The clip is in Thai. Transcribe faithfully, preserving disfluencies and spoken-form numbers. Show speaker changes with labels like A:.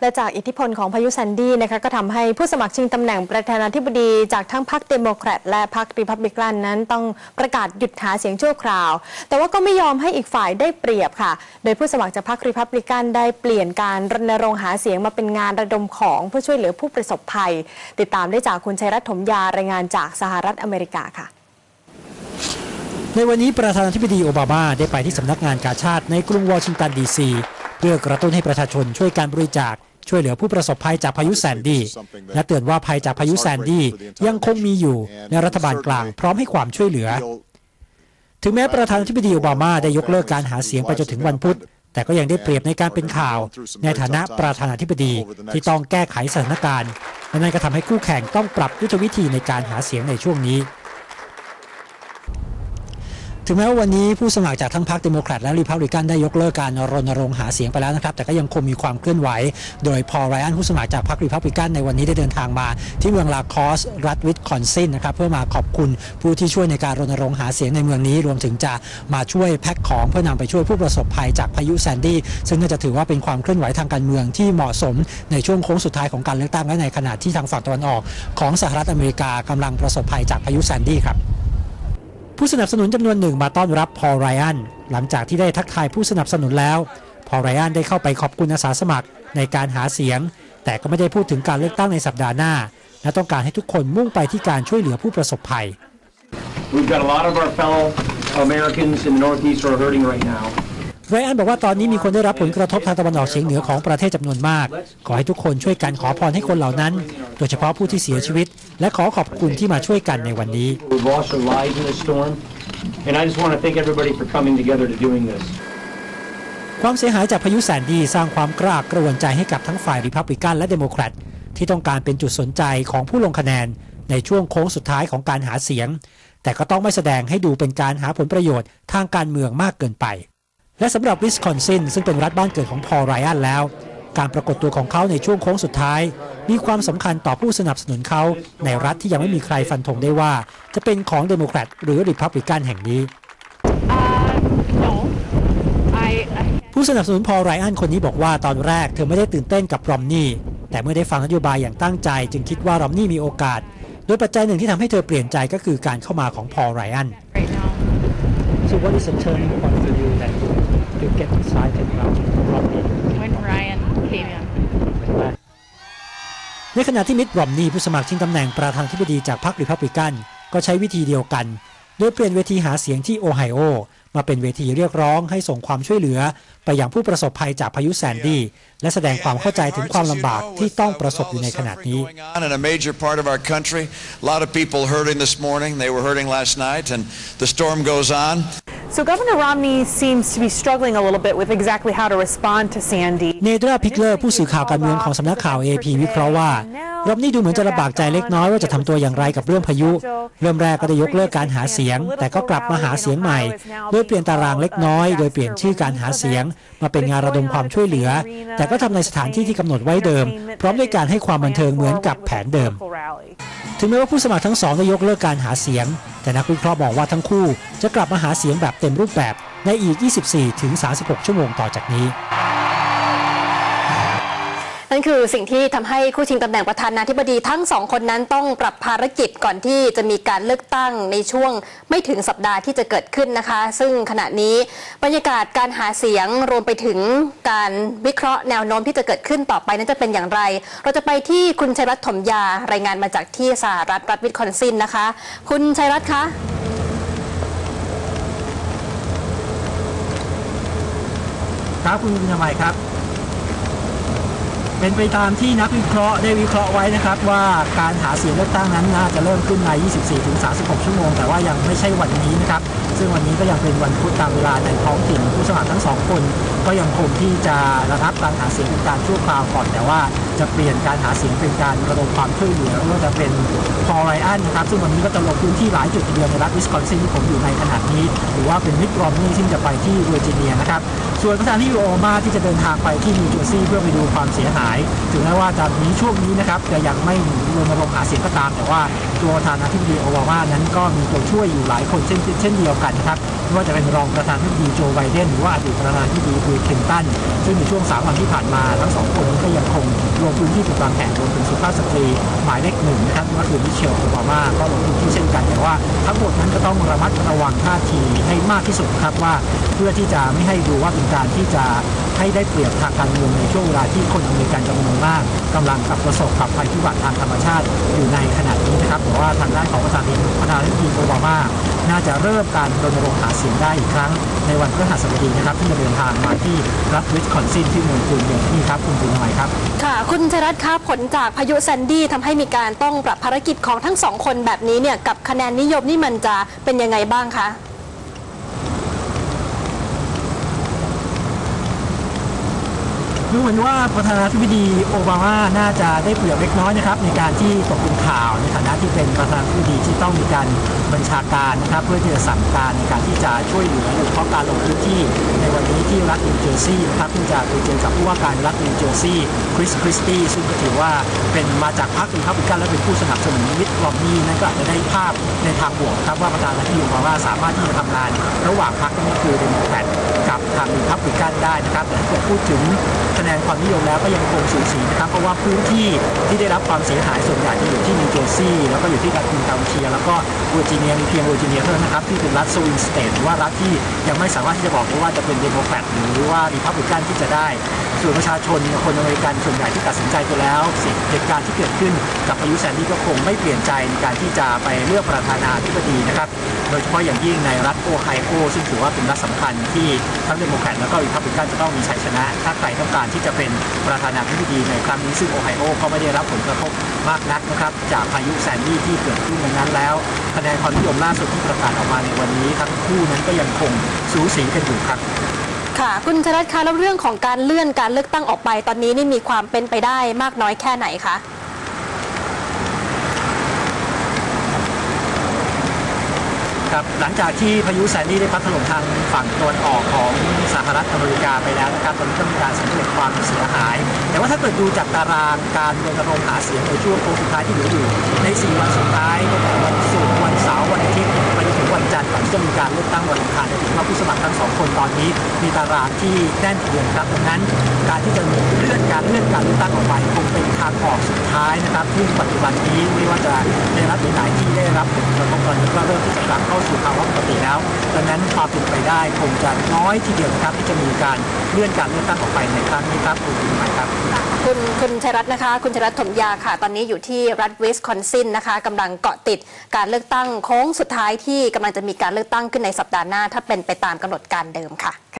A: และจากอิทธิพลของพายุแซนดี้นะคะก็ทำให้ผู้สมัครชิงตำแหน่งประธานาธิบดีจากทั้งพรรคเดโมแครตและพรรครีพับลิกันนั้นต้องประกาศหยุดหาเสียงชั่วคราวแต่ว่าก็ไม่ยอมให้อีกฝ่ายได้เปรียบค่ะโดยผู้สมัครจากพรรครีพับลิกันได้เปลี่ยนการรณรงค์หาเสียงมาเป็นงานระดมของเพื่อช่วยเหลือผู้ประสบภัยติดตามได้จากคุณชัยรัตน์ถมยารายงานจากสหรัฐอเมริกาค่ะ
B: ในวันนี้ประธานาธิบดีโอบามาได้ไปที่สำนักงานกาชาดในกรุงวอชิงตันดีซีเพื่อกระตุ้นให้ประชาชนช่วยการบริจาคช่วยเหลือผู้ประสบภัยจากพายุแซนดี้และเตือนว่าภัยจากพายุแซนดี้ยังคงมีอยู่และรัฐบาลกลางพร้อมให้ความช่วยเหลือถึงแม้ประธานาธิบดีโอบามาได้ยกเลิกการหาเสียงไปจนถึงวันพุธแต่ก็ยังได้เปรียบในการเป็นข่าวในฐานะประธานาธิบดีที่ต้องแก้ไขสถานการณ์และนั่นก็ทำให้คู่แข่งต้องปรับยุทธวิธีในการหาเสียงในช่วงนี้ถึงแม้ว่าวันนี้ผู้สมัครจากทั้งพรรคเดโมแครตและรีพับลิกันได้ยกเลิกการรณรงค์หาเสียงไปแล้วนะครับแต่ก็ยังคงมีความเคลื่อนไหวโดยพอลไรอันผู้สมัครจากพรรครีพับลิกันในวันนี้ได้เดินทางมาที่เมืองลาคอสรัฐวิสคอนซินนะครับเพื่อมาขอบคุณผู้ที่ช่วยในการรณรงค์หาเสียงในเมืองนี้รวมถึงจะมาช่วยแพ็คของเพื่อนำไปช่วยผู้ประสบภัยจากพายุแซนดี้ซึ่งน่าจะถือว่าเป็นความเคลื่อนไหวทางการเมืองที่เหมาะสมในช่วงโค้งสุดท้ายของการเลือกตั้งและในขณะที่ทางฝั่งตะวันออกของสหรัฐอเมริกากำลังประสบภัยจากพายุแซนดี้ครับผู้สนับสนุนจำนวนหนึ่งมาต้อนรับพอลไรอันหลังจากที่ได้ทักทายผู้สนับสนุนแล้วพอลไรอันได้เข้าไปขอบคุณอาสาสมัครในการหาเสียงแต่ก็ไม่ได้พูดถึงการเลือกตั้งในสัปดาห์หน้าและต้องการให้ทุกคนมุ่งไปที่การช่วยเหลือผู้ประสบภัย
C: We've got a lot of our fellow Americans in the Northeast who are hurting right now.
B: ไรอันบอกว่าตอนนี้มีคนได้รับผลกระทบทางตะวันออกเฉียงเหนือของประเทศจำนวนมากขอให้ทุกคนช่วยกันขอพรให้คนเหล่านั้นโดยเฉพาะผู้ที่เสียชีวิตและขอขอบคุณที่มาช่วยกันในวันนี้ความเสียหายจากพายุแซนดี้สร้างความกล้ากระวนใจให้กับทั้งฝ่ายริพับลิกันและเดโมแครตที่ต้องการเป็นจุดสนใจของผู้ลงคะแนนในช่วงโค้งสุดท้ายของการหาเสียงแต่ก็ต้องไม่แสดงให้ดูเป็นการหาผลประโยชน์ทางการเมืองมากเกินไปและสำหรับวิสคอนซินซึ่งเป็นรัฐบ้านเกิดของพอลไรอันแล้วการปรากฏตัวของเขาในช่วงโค้งสุดท้ายมีความสำคัญต่อผู้สนับสนุนเขาในรัฐที่ยังไม่มีใครฟันธงได้ว่าจะเป็นของเดโมแครตหรือริพับลิกันแห่งนี้ uh, no. I, I... ผู้สนับสนุนพอลไรอันคนนี้บอกว่าตอนแรกเธอไม่ได้ตื่นเต้นกับรอมนีย์แต่เมื่อได้ฟังนโยบายอย่างตั้งใจจึงคิดว่ารอมนีย์มีโอกาสโดยปัจจัยหนึ่งที่ทำให้เธอเปลี่ยนใจก็คือการเข้ามาของพอลไรอัน So what is the turning point for you that you get excited about Romney
D: when Ryan came in
B: ในขณะที่มิตต์ รอมนีย์ผู้สมัครชิงตำแหน่งประธานาธิบดีจากพรรครีพับลิกันก็ใช้วิธีเดียวกันโดยเปลี่ยนเวทีหาเสียงที่โอไฮโอมาเป็นเวทีเรียกร้องให้ส่งความช่วยเหลือไปยังผู้ประสบภัยจากพายุแซนดี้และแสดงความเข้าใจถึงความลำบากที่ต้องประสบอยู่ในขณะนี้
E: So Governor Romney seems to be struggling a little bit with exactly how to respond to Sandy.
B: เนดราพิกเลอร์ผู้สื่อข่าวการเมืองของสำนักข่าว เอ พี วิเคราะห์ว่ารอมนีย์ดูเหมือนจะลำบากใจเล็กน้อยว่าจะทำตัวอย่างไรกับเรื่องพายุเริ่มแรกก็ได้ยกเลิกการหาเสียงแต่ก็กลับมาหาเสียงใหม่โดยเปลี่ยนตารางเล็กน้อยโดยเปลี่ยนชื่อการหาเสียงมาเป็นงานระดมความช่วยเหลือแต่ก็ทำในสถานที่ที่กำหนดไว้เดิมพร้อมด้วยการให้ความบันเทิงเหมือนกับแผนเดิมถึงแม้ว่าผู้สมัครทั้งสองได้ยกเลิกการหาเสียงแต่นักวิเคราะห์บอกว่าทั้งคู่จะกลับมาหาเสียงแบบเต็มรูปแบบในอีก ยี่สิบสี่ถึงสามสิบหก ชั่วโมงต่อจากนี้
A: นั่นคือสิ่งที่ทำให้คู่ชิงตำแหน่งประธานาธิบดีทั้งสองคนนั้นต้องปรับภารกิจก่อนที่จะมีการเลือกตั้งในช่วงไม่ถึงสัปดาห์ที่จะเกิดขึ้นนะคะซึ่งขณะนี้บรรยากาศการหาเสียงรวมไปถึงการวิเคราะห์แนวโน้มที่จะเกิดขึ้นต่อไปนั้นจะเป็นอย่างไรเราจะไปที่คุณชัยรัตน์ถมยารายงานมาจากที่สหรัฐรัฐวิสคอนซินนะคะคุณชัยรัตน์คะ
B: ครับคุณทำไมครับเป็นไปตามที่นักวิเคราะห์ได้วิเคราะห์ไว้นะครับว่าการหาเสียงเลือกตั้งนั้นน่าจะเริ่มขึ้นใน ยี่สิบสี่ถึงสามสิบหก ชั่วโมงแต่ว่ายังไม่ใช่วันนี้นะครับซึ่งวันนี้ก็ยังเป็นวันพุธตามเวลาในท้องถิ่นผู้สมัครทั้งสองคนก็ยังคงที่จะระงับการหาเสียงเป็นการชั่วคราวก่อนแต่ว่าจะเปลี่ยนการหาเสียงเป็นการระดมความช่วยเหลือว่าจะเป็นพอลไรอันนะครับซึ่งวันนี้ก็จะลงพื้นที่หลายจุดทีเดียวในรัฐวิสคอนซินที่ผมอยู่ในขณะนี้หรือว่าเป็นมิตต์ รอมนีย์ซึ่งจะไปที่เวอร์จิเนียนะครับส่วนประธานาธิบดีโอบามาที่จะเดินทางไปที่นิวเจอร์ซีย์เพื่อไปดูความเสียหายถึงแม้ว่าตอนนี้ช่วงนี้นะครับจะยังไม่รณรงค์หาเสียงก็ตามแต่ว่าตัวประธานาธิบดีโอบามานั้นก็มีตัวช่วยอยู่หลายคนเช่นเช่นเดียวกันนะครับไม่ว่าจะเป็นรองประธานาธิบดีโจไบเดนหรือว่าอดีตประธานาธิบดีบิล คลินตันซึ่งในช่วงสามวันที่ผ่านมาทั้งสองคนก็ยังคงงพื้นที่เป็นบางแห่งรวมถึงสุภาพสตรีหมายเลขหนึ่งนะครับก็คือมิเชลโอบามาก็ลงพื้นที่เช่นกันแต่ว่าทั้งหมดนั้นก็ต้องระมัดระวังท่าทีให้มากที่สุดครับว่าเพื่อที่จะไม่ให้ดูว่าเป็นการที่จะให้ได้เปรียบทางการเมืองในช่วงเวลาที่คนอเมริกันจำนวนมากกำลังกับประสบกับภัยพิบัติทางธรรมชาติอยู่ในขณะนี้นะครับแต่ว่าทางด้านของประธานาธิบดีประธานาธิบดีโอบามาน่าจะเริ่มการรณรงค์หาเสียงได้อีกครั้งในวันพฤหัสบดีนะครับที่จะเดินทางมาที่รัฐวิสคอนซินที่เมืองกรุงเดนนี่ครับคุณจุนหน่อยครับ
A: ค่ะคุณชัยรัตน์คะผลจากพายุแซนดี้ทำให้มีการต้องปรับภารกิจของทั้งสองคนแบบนี้เนี่ยกับคะแนนนิยมนี่มันจะเป็นยังไงบ้างคะ
B: ดูเหมือนว่าประธานาธิบดีโอบามาน่าจะได้เปรียบเล็กน้อยนะครับในการที่ตกเป็นข่าวในฐานะที่เป็นประธานาธิบดีที่ต้องมีการบัญชาการนะครับเพื่อที่จะสั่งการในการที่จะช่วยเหลือโดยเฉพาะการลงพื้นที่ในวันนี้ที่รัฐนิวเจอร์ซีย์นะครับเพิ่งจะไปเจอกับผู้ว่าการรัฐนิวเจอร์ซีย์คริสคริสตี้ซึ่งก็ถือว่าเป็นมาจากพรรครีพับลิกันและเป็นผู้สนับสนุนมิตรรอมนีนั่นก็อาจจะได้ภาพในทางบวกครับว่าประธานาธิบดีโอบามาสามารถที่จะทำงานระหว่างพรรคนี่คือเดโมแครตกับทางรีพับลิกันได้นะครับแต่ถ้าเกิดพูดถึงคะแนนความนิยมแล้วก็ยังคงสูสีนะครับเพราะว่าพื้นที่ที่ได้รับความเสียหายส่วนใหญ่จะอยู่ที่นิวเจอร์ซีย์แล้วก็อยู่ที่รัฐนิวเชียร์แล้วก็เวอร์จิเนียมีเพียงเวอร์จิเนียเท่านั้นนะครับที่เป็นรัฐสวิงสเตทหรือว่ารัฐที่ยังไม่สามารถที่จะบอกได้ว่าจะเป็นเดโมแครตหรือว่ารีพับลิกันที่จะได้ส่วนประชาชนคนอเมริกันส่วนใหญ่ที่ตัดสินใจไปแล้วเหตุการณ์ที่เกิดขึ้นกับพายุแซนดี้ก็คงไม่เปลี่ยนใจในการที่จะไปเลือกประธานาธิบดีนะครับโดยเฉพาะอย่างยิ่งในรัฐโอไฮโอซึ่งถือว่าเป็นรัฐสำคัญที่ทั้งเดโมแครตและก็รีพับลิกันจะต้องมีชัยชนะถ้าใครต้องการที่จะเป็นประธานาธิบดีในครั้งนี้ซึ่งโอไฮโอก็ไม่ได้รับผลกระทบมากนักนะครับจากพายุแซนดี้ที่เกิดขึ้นดังนั้นแล้วคะแนนความนิยมล่าสุดที่ประกาศออกมาในวันนี้ทั้งคู่นั้นก็ยังคงสูสีกันอยู่ครับ
A: ค่ะคุณชัยรัตน์คะแล้วเรื่องของการเลื่อนการเลือกตั้งออกไปตอนนี้นี่มีความเป็นไปได้มากน้อยแค่ไหนคะ
B: ครับหลังจากที่พายุแซนดี้ได้พัดถล่มทางฝั่งตะวันออกของสหรัฐอเมริกาไปแล้วนะครับตอนนี้ก็มีการสำเร็จความเสียหายแต่ว่าถ้าเกิดดูจากตารางการรณรงค์หาเสียงในช่วงโค้งสุดท้ายที่เหลืออยู่ในสี่วันสุดท้ายตั้งแต่วันศุกร์วันเสาร์วันอาทิตย์ไปจนถึงวันจันทร์ก่อนที่จะมีการเลือกตั้งวันอังคารถือว่าผู้สมัครทั้งสองคนตอนนี้มีตารางที่แน่นทีเดียวครับดังนั้นการที่จะเลื่อนการเลื่อนการเลือกตั้งออกไปคงเป็นทางออกสุดท้ายนะครับที่ปัจจุบันนี้ไม่ว่าจะในรัฐไหนที่ได้รับผลกระทบตอนนี้ก็เริ่มที่จะกลับเข้าสู่ภาวะปกติแล้วดังนั้นความเป็นไปได้คงจะน้อยทีเดียวนะครับที่จะมีการเลื่อนการเลือกตั้งออกไปในครั้งนี้ครับคุณผู้ชมครับ
A: คุณคุณชัยรัตน์นะคะคุณชัยรัตน์ถมยาค่ะตอนนี้อยู่ที่รัฐวิสคอนซินนะคะกำลังเกาะติดการเลือกตั้งโค้งสุดท้ายที่กำลังจะมีการเลือกตั้งขึ้นในสัปดาห์หน้าถ้าเป็นไปตามกำหนดการเดิมค่ะ